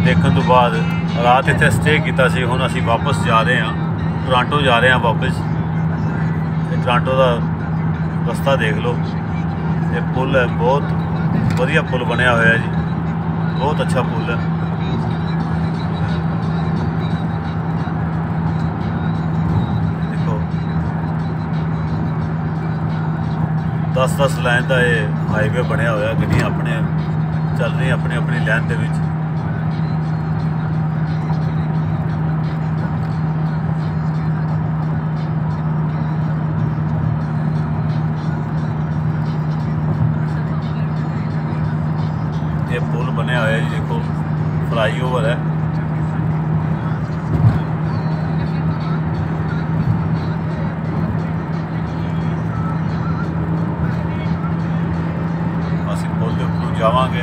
देखने तो बाद रात इतने स्टे किया सी। हुण असीं वापस जा रहे हैं, टोरंटो जा रहे हैं वापस। टोरंटो का रस्ता देख लो, ये पुल है, बहुत वधिया पुल बनया होया जी, बहुत अच्छा पुल है। देखो 10-10 लाइन का ये हाईवे बनया होया, गड्डियां अपने चल रही अपनी अपनी लाइन के विच। ये पुल बनया होया जी, देखो फ्लाई ओवर है। असीं पुल के ऊपर जावांगे।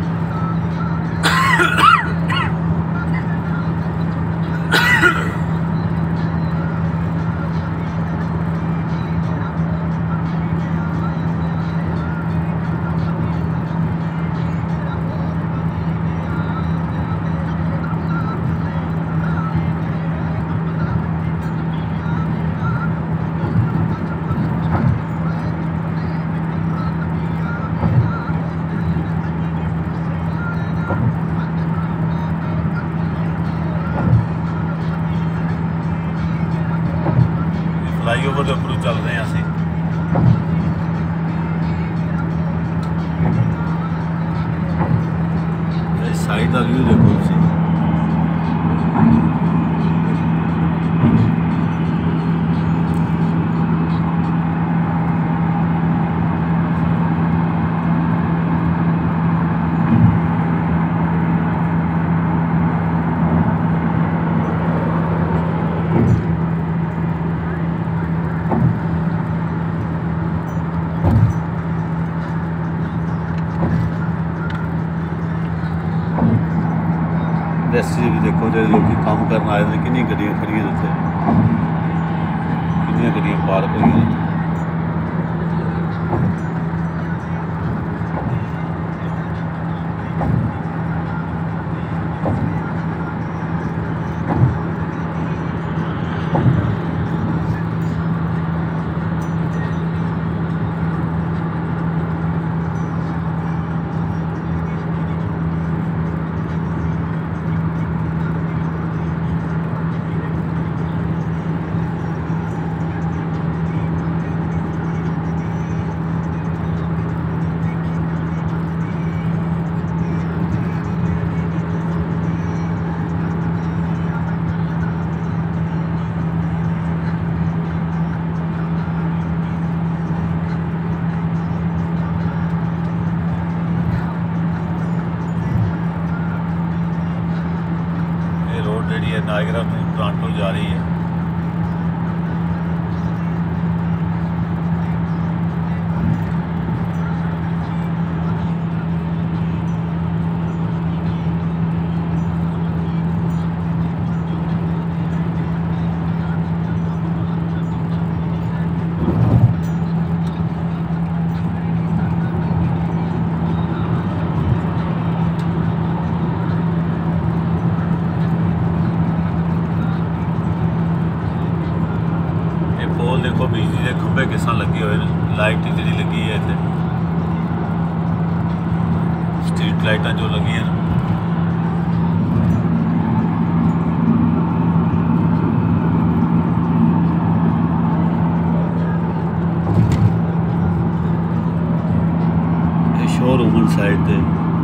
फ्लाई ओवर के ऊपर चल रहे हैं असीं। साइड का व्यू देखो तुसीं। इंडस्ट्री भी देखो, जो लोग काम करने आए थे, कितनी गड्डियां खड़ी उत्थे, कितनी गड्डियां पार्क हुई। जी है नायगरा टू टोरंटो जा रही है। पोल देखो, बिजली के खंभे किस तरह लगे हुए हैं, लाइट जी लगी है इतने, स्ट्रीट लाइटा जो लगी हैं। शोरूम साइड पे